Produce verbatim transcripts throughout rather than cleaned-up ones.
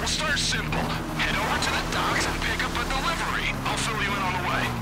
start simple. Head over to the docks and pick up a delivery. I'll fill you in on the way.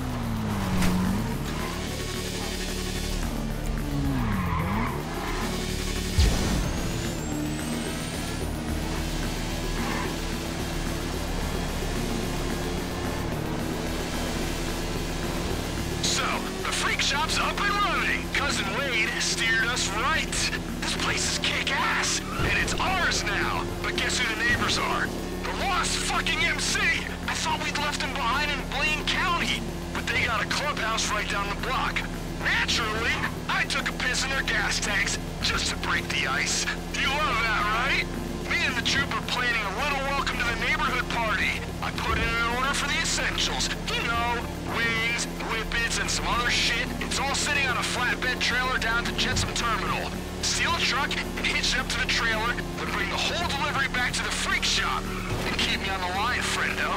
So, the freak shop's up and running. Cousin Wade steered us right. This place is kick-ass, and it's ours now. But guess who the neighbors are? The lost fucking M C! I thought we'd left him behind in Blaine County, but they got a clubhouse right down the block. Naturally, I took a piss in their gas tanks just to break the ice. You love that, right? Me and the troop are planning a little welcome to the neighborhood party. I put in an order for the essentials. You know, wings, whippets, and some other shit. It's all sitting on a flatbed trailer down to Jetsam Terminal. Steal a truck and hitch it up to the trailer, then bring the whole delivery back to the freak shop. And keep me on the line, friendo.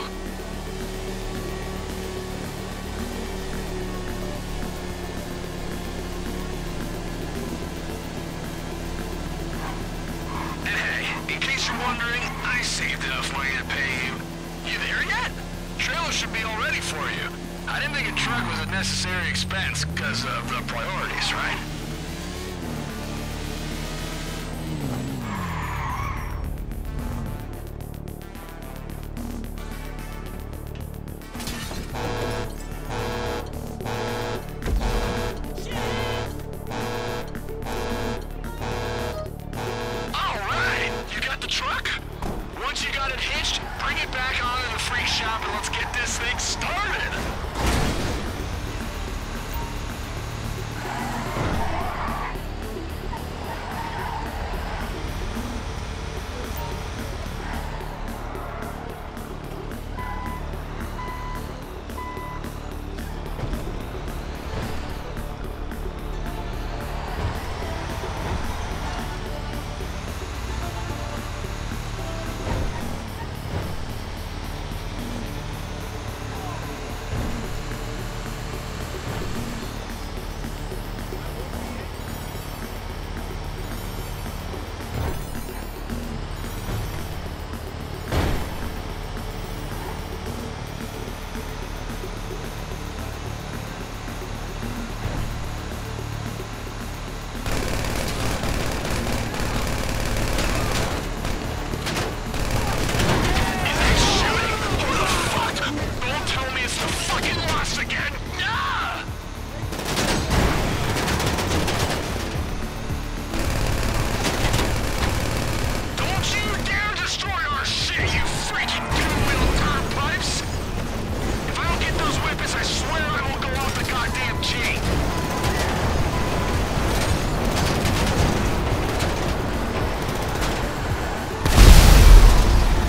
And hey, in case you're wondering, I saved enough money to pay you. You there yet? Trailer should be all ready for you. I didn't think a truck was a necessary expense because of the priorities, right? Once you got it hitched, bring it back on in the freak shop and let's get this thing started!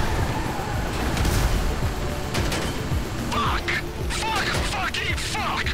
Fuck!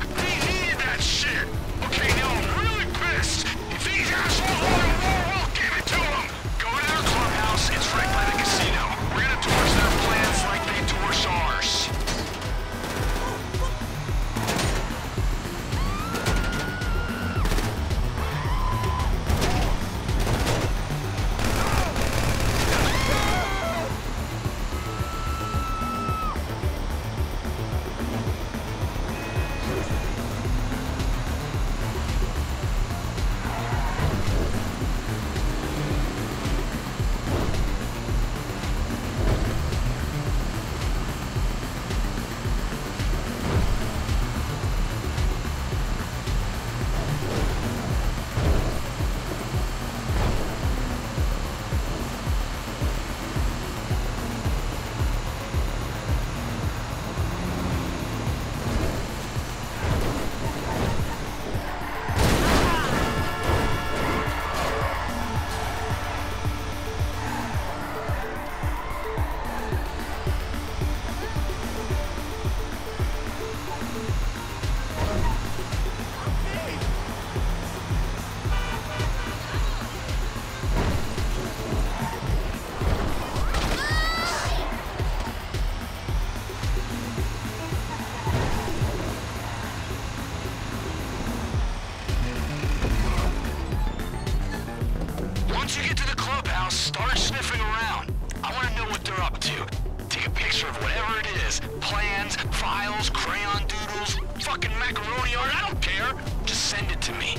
fucking macaroni art, I don't care. Just send it to me.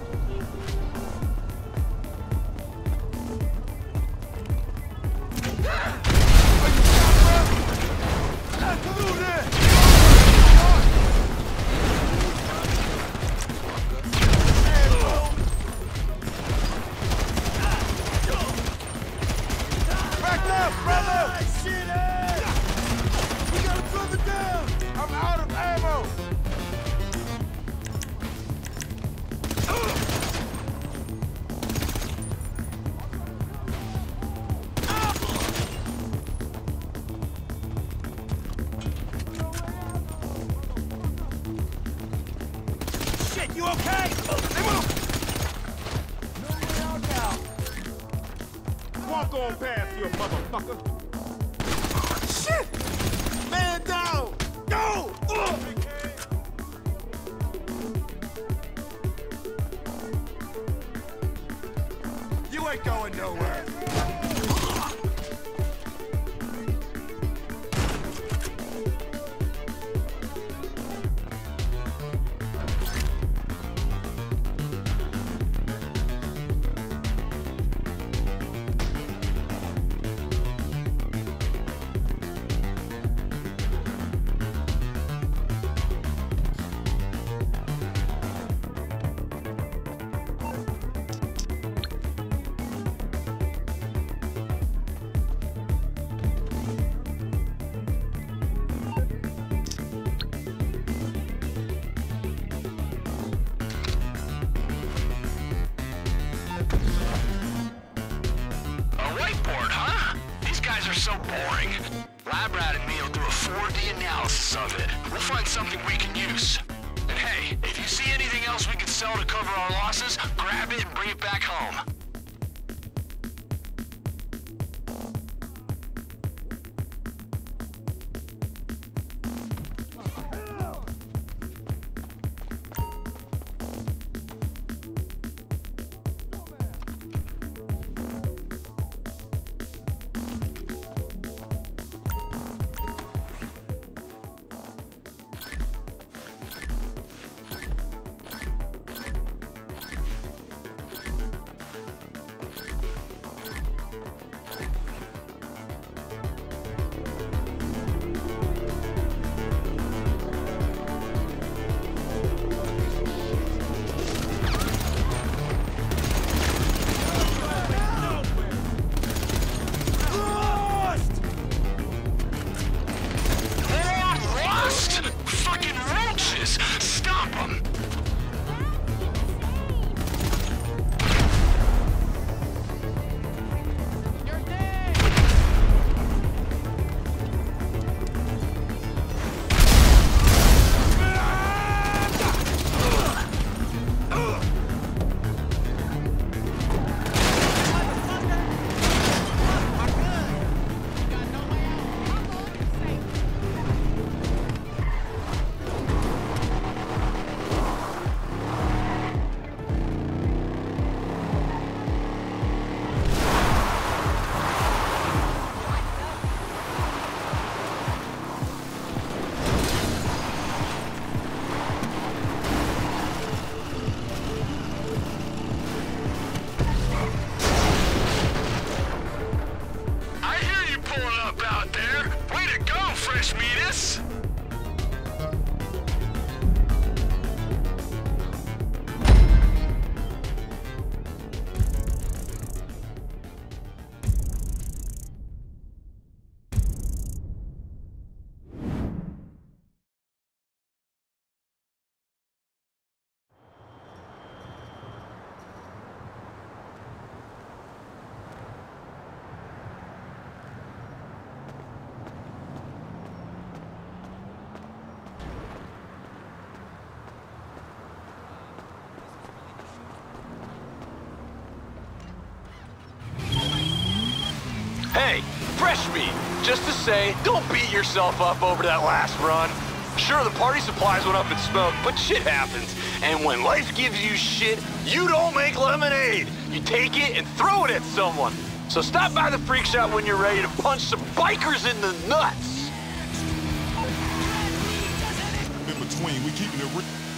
You okay? They move! No way out now. Walk on past you, motherfucker. Shit! Man down! Go! Ugh. You ain't going nowhere. So boring. Lab Rat and me will do a four D analysis of it. We'll find something we can use. And hey, if you see anything else we can sell to cover our losses, grab it and bring it back home. Hey, fresh meat. Just to say, don't beat yourself up over that last run. Sure, the party supplies went up in smoke, but shit happens. And when life gives you shit, you don't make lemonade. You take it and throw it at someone. So stop by the freak shop when you're ready to punch some bikers in the nuts. Remember between. We keeping it real.